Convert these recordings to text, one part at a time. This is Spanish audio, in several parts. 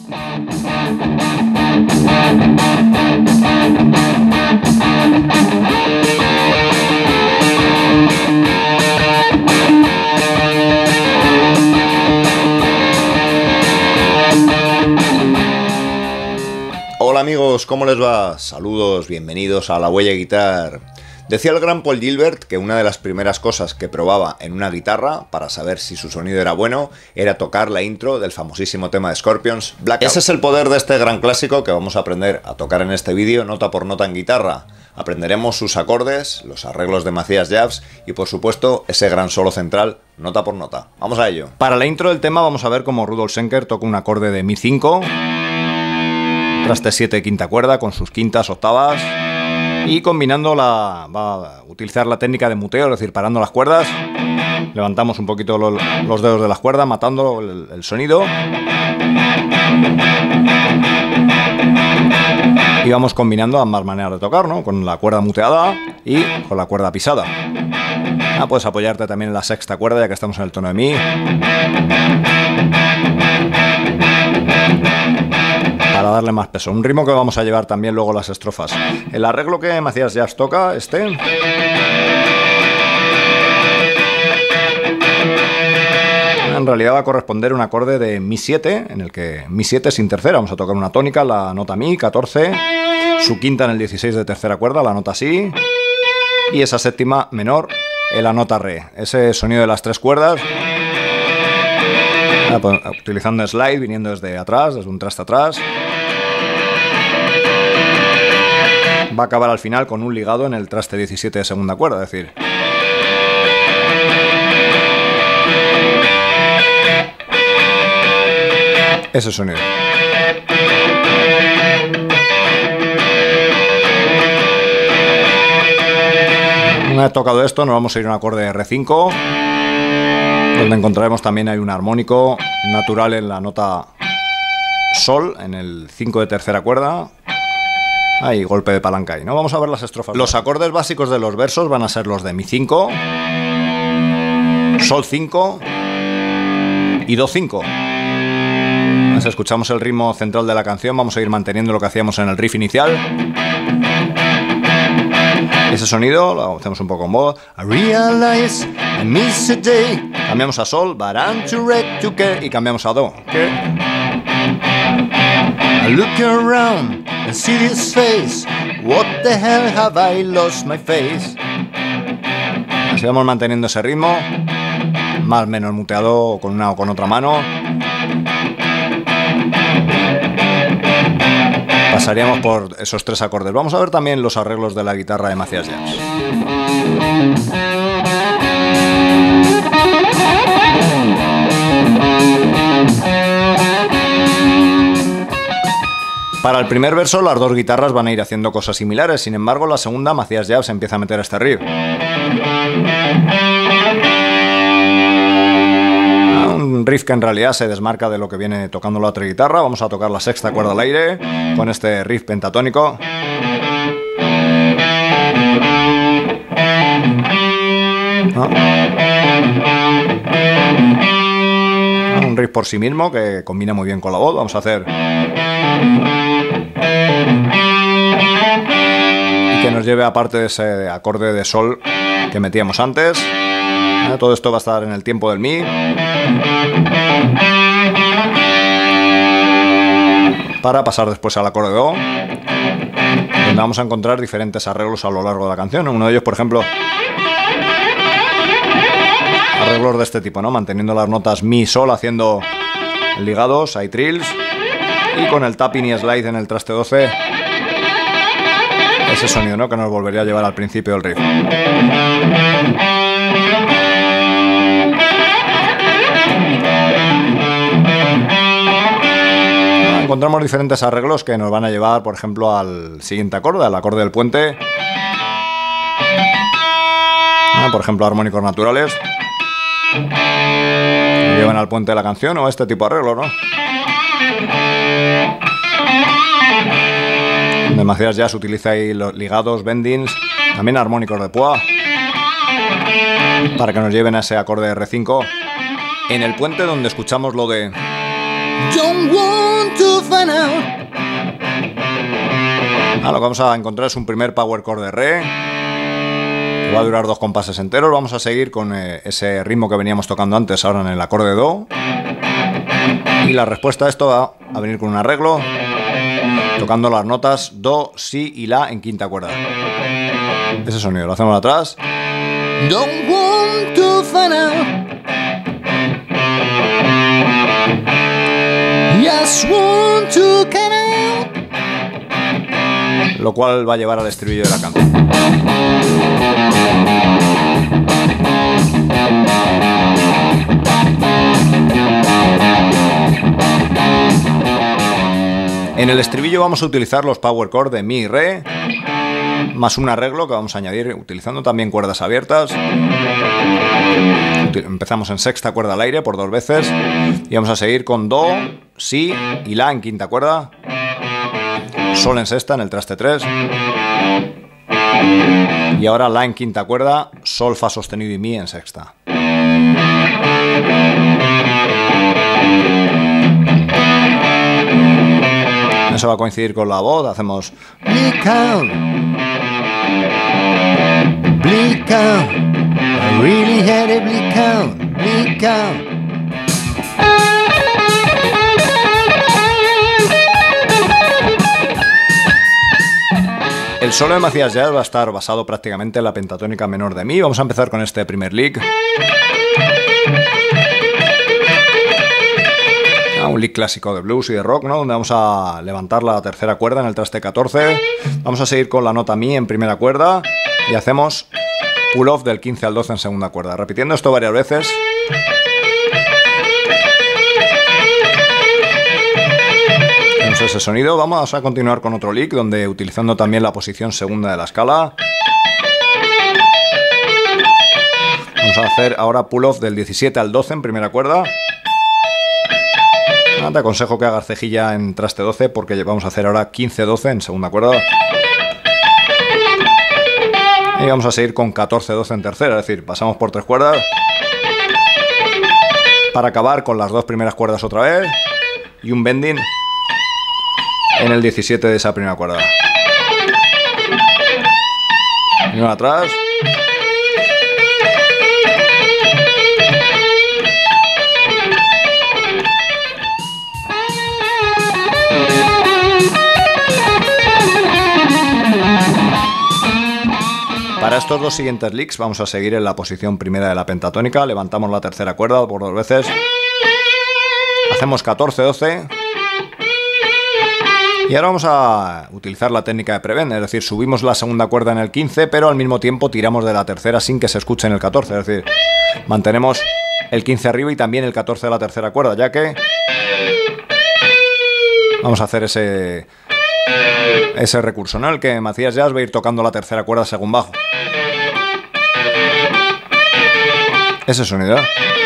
Hola amigos, ¿cómo les va? Saludos, bienvenidos a La Huella Guitar. Decía el gran Paul Gilbert que una de las primeras cosas que probaba en una guitarra para saber si su sonido era bueno era tocar la intro del famosísimo tema de Scorpions, Blackout. Ese es el poder de este gran clásico que vamos a aprender a tocar en este vídeo nota por nota en guitarra. Aprenderemos sus acordes, los arreglos de Matthias Jabs y por supuesto ese gran solo central nota por nota. Vamos a ello. Para la intro del tema vamos a ver cómo Rudolf Schenker toca un acorde de Mi 5, traste 7 quinta cuerda con sus quintas, octavas. Y combinando va a utilizar la técnica de muteo, es decir, parando las cuerdas. Levantamos un poquito los dedos de las cuerdas, matando el sonido. Y vamos combinando ambas maneras de tocar, ¿no? Con la cuerda muteada y con la cuerda pisada. Puedes apoyarte también en la sexta cuerda, ya que estamos en el tono de Mi. Para darle más peso. Un ritmo que vamos a llevar también luego las estrofas. El arreglo que Matthias Jabs toca, en realidad va a corresponder a un acorde de Mi 7, en el que Mi 7 sin tercera. Vamos a tocar una tónica, la nota Mi, 14, su quinta en el 16 de tercera cuerda, la nota Si, y esa séptima menor en la nota Re. Ese sonido de las tres cuerdas, utilizando slide, viniendo desde atrás, desde un traste atrás. Va a acabar al final con un ligado en el traste 17 de segunda cuerda, es decir, ese sonido. Una vez tocado esto, nos vamos a ir a un acorde R5, donde encontraremos también hay un armónico natural en la nota Sol, en el 5 de tercera cuerda. Ahí, golpe de palanca ahí, ¿no? Vamos a ver las estrofas. Los acordes básicos de los versos van a ser los de Mi 5, Sol 5 y Do 5. Si escuchamos el ritmo central de la canción, vamos a ir manteniendo lo que hacíamos en el riff inicial. Ese sonido lo hacemos un poco en modo I realize I miss a day. Cambiamos a Sol, but I'm too wrecked to care. Y cambiamos a Do. I look around and see this face. What the hell have I lost my face? Así vamos manteniendo ese ritmo, más o menos muteado con una o con otra mano. Pasaríamos por esos tres acordes. Vamos a ver también los arreglos de la guitarra de Matthias Jabs. Para el primer verso las dos guitarras van a ir haciendo cosas similares, sin embargo la segunda Matthias Jabs empieza a meter este riff. Un riff que en realidad se desmarca de lo que viene tocando la otra guitarra. Vamos a tocar la sexta cuerda al aire con este riff pentatónico. Un riff por sí mismo que combina muy bien con la voz. Vamos a hacer y que nos lleve aparte de ese acorde de Sol que metíamos antes. Todo esto va a estar en el tiempo del Mi, para pasar después al acorde de Do, donde vamos a encontrar diferentes arreglos a lo largo de la canción. Uno de ellos, por ejemplo, arreglos de este tipo, ¿no? Manteniendo las notas Mi, Sol, haciendo ligados, hay trills, y con el tapping y slide en el traste 12, ese sonido, ¿no?, que nos volvería a llevar al principio del riff. Encontramos diferentes arreglos que nos van a llevar, por ejemplo, al siguiente acorde, al acorde del puente. Por ejemplo, armónicos naturales que llevan al puente de la canción, o este tipo de arreglo, ¿no? De Matthias Jabs utiliza ahí los ligados, bendings, también armónicos de púa, para que nos lleven a ese acorde R5 en el puente, donde escuchamos lo de Don't want to Lo que vamos a encontrar es un primer power chord de re, que va a durar 2 compases enteros. Vamos a seguir con ese ritmo que veníamos tocando antes, ahora en el acorde do. Y la respuesta a esto va a venir con un arreglo, tocando las notas do, si y la en quinta cuerda. Ese sonido lo hacemos atrás. Don't want to find out, just want to get out. Lo cual va a llevar al estribillo de la canción. En el estribillo vamos a utilizar los power chords de mi y re, más un arreglo que vamos a añadir utilizando también cuerdas abiertas. Empezamos en sexta cuerda al aire por 2 veces y vamos a seguir con do, si y la en quinta cuerda, sol en sexta en el traste 3 y ahora la en quinta cuerda, sol, fa sostenido y mi en sexta. Eso va a coincidir con la voz, hacemos bleak out, bleak out, I really had a bleak out, bleak out. El solo de Macías Jazz va a estar basado prácticamente en la pentatónica menor de mi. Vamos a empezar con este primer lick. Un lick clásico de blues y de rock, ¿no? Donde vamos a levantar la tercera cuerda en el traste 14. Vamos a seguir con la nota mi en primera cuerda y hacemos pull off del 15 al 12 en segunda cuerda, repitiendo esto varias veces. Tenemos ese sonido. Vamos a continuar con otro lick donde, utilizando también la posición segunda de la escala, vamos a hacer ahora pull off del 17 al 12 en primera cuerda. Te aconsejo que hagas cejilla en traste 12 porque vamos a hacer ahora 15-12 en segunda cuerda. Y vamos a seguir con 14-12 en tercera, es decir, pasamos por 3 cuerdas para acabar con las 2 primeras cuerdas otra vez y un bending en el 17 de esa primera cuerda. Y una atrás. Para estos 2 siguientes licks vamos a seguir en la posición primera de la pentatónica. Levantamos la tercera cuerda por 2 veces. Hacemos 14-12. Y ahora vamos a utilizar la técnica de prevent, es decir, subimos la segunda cuerda en el 15, pero al mismo tiempo tiramos de la tercera sin que se escuche en el 14. Es decir, mantenemos el 15 arriba y también el 14 de la tercera cuerda, ya que vamos a hacer ese recurso, ¿no? El que Macías Jazz va a ir tocando la tercera cuerda según bajo. Ese sonido.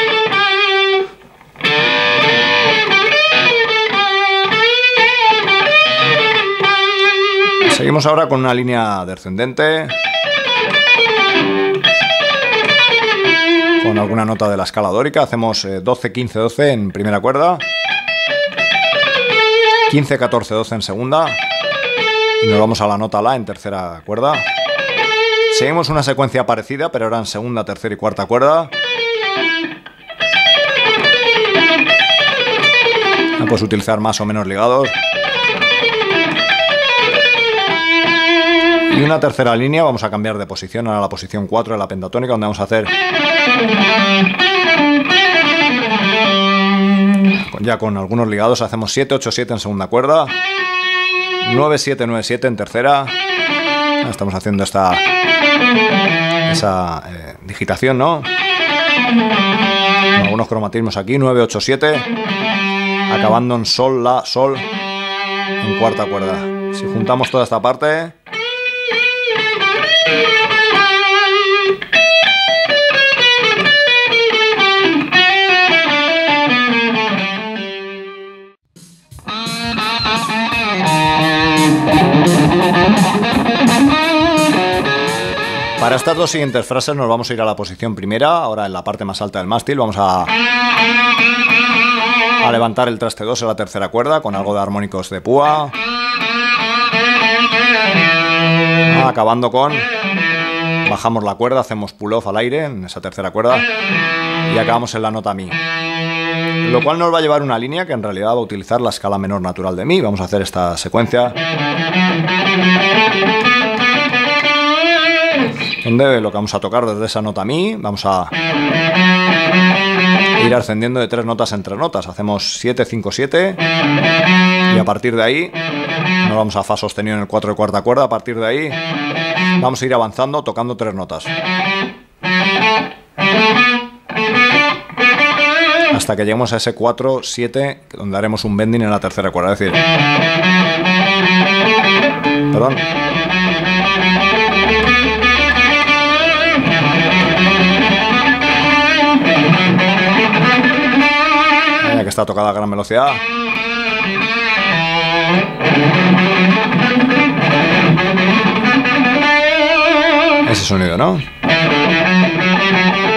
Seguimos ahora con una línea descendente, con alguna nota de la escala dórica. Hacemos 12, 15, 12 en primera cuerda, 15, 14, 12 en segunda. Y nos vamos a la nota la en tercera cuerda. Seguimos una secuencia parecida, pero ahora en segunda, tercera y cuarta cuerda. Puedes utilizar más o menos ligados. Y una tercera línea, vamos a cambiar de posición a la posición 4 de la pentatónica, donde vamos a hacer ya con algunos ligados. Hacemos 7, 8, 7 en segunda cuerda, 9, 7, 9, 7 en tercera. Estamos haciendo esa digitación, ¿no? Con algunos cromatismos aquí, 9, 8, 7, acabando en sol, la, sol en cuarta cuerda. Si juntamos toda esta parte, para estas 2 siguientes frases nos vamos a ir a la posición primera, ahora en la parte más alta del mástil. Vamos a levantar el traste 2 en la tercera cuerda con algo de armónicos de púa. Acabando con... Bajamos la cuerda, hacemos pull-off al aire en esa tercera cuerda y acabamos en la nota mi. Lo cual nos va a llevar una línea que en realidad va a utilizar la escala menor natural de mi. Vamos a hacer esta secuencia donde lo que vamos a tocar desde esa nota mi, vamos a ir ascendiendo de 3 notas en 3 notas. Hacemos 7, 5, 7 y a partir de ahí nos vamos a fa sostenido en el 4 de cuarta cuerda. A partir de ahí vamos a ir avanzando tocando 3 notas hasta que lleguemos a ese 4, 7 donde haremos un bending en la tercera cuerda, es decir, perdón, que está tocada a gran velocidad. Ese sonido, ¿no?